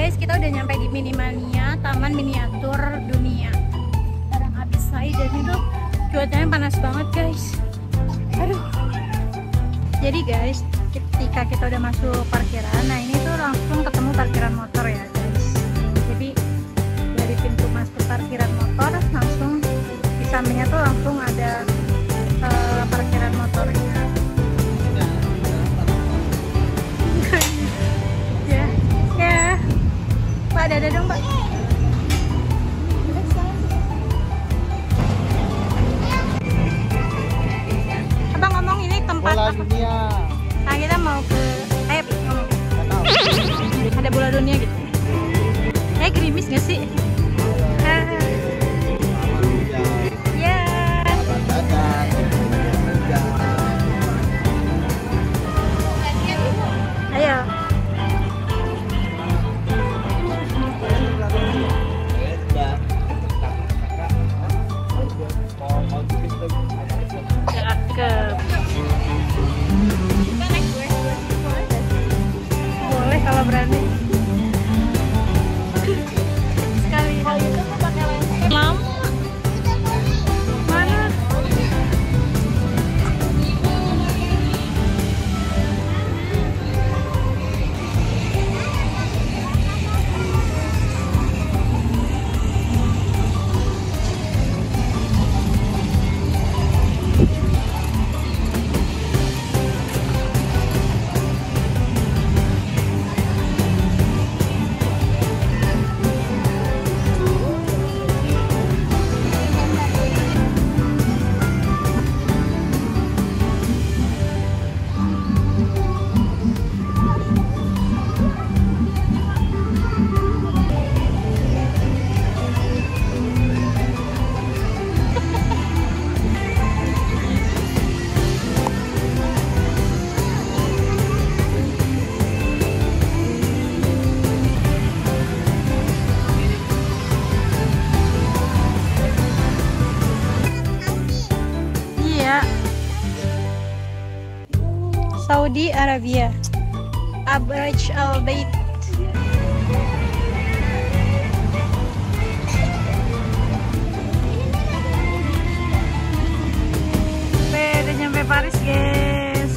guys, kita udah nyampe di Minimania, Taman Miniatur Dunia. Sekarang habis saya dan itu cuacanya panas banget guys. Aduh. Jadi guys, ketika kita udah masuk parkiran, nah ini tuh langsung ketemu parkiran motor ya guys. Jadi dari pintu masuk parkiran motor langsung di sampingnya tuh langsung ada parkiran motornya. Ya, Pak, ada dong Pak. Abang ngomong ini tempat bola apa? dunia. Nah, kita mau ke, ayo Pi, ngomong. Ada bola dunia gitu. Gerimis gak sih? Ya. Ayo. Cakep. Boleh kalau berani. Sekali. Kalau itu tuh pakai lens. Lama. Mana? Saudi Arabia, Abraj Al Bait. Udah nyampe Paris guys.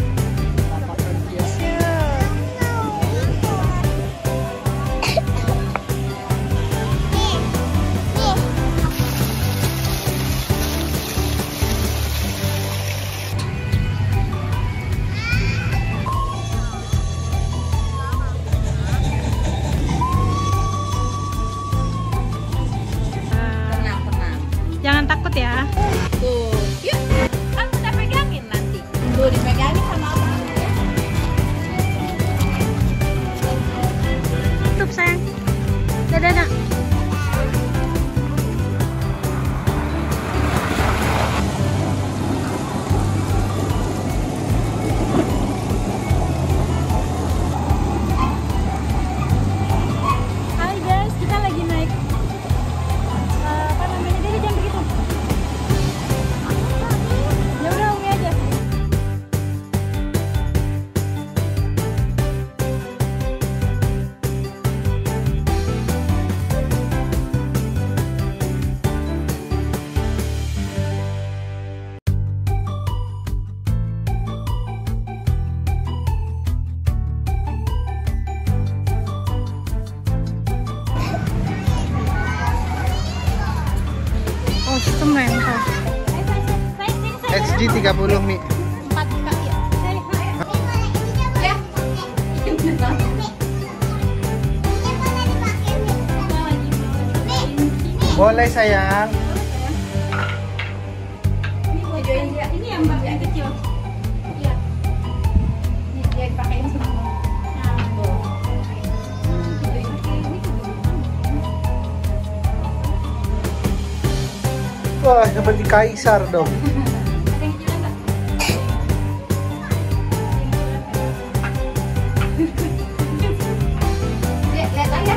Jangan takut ya. Tuh, yuk. Kan udah pegangin nanti. Tuh dipegangin sama abang. Tutup sayang. Dadah nak. Hai guys, kita lagi naik apa namanya, dia jangan begitu. Ya udah Umi aja. Oh, itu mental. XG 30 Mi. 4 kali ya. Ya. Boleh sayang. Ini yang bagian kecil. Iya. Ini dia dipakein semua. Nah, tuh. Wah, seperti kaisar dong. Ada yang kecil enggak? Lihat aja.